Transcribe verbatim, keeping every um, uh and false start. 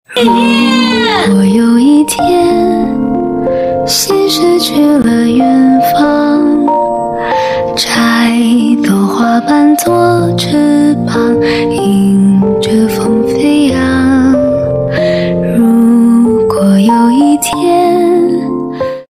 如果有一天心失去了远方，摘朵花瓣做翅膀。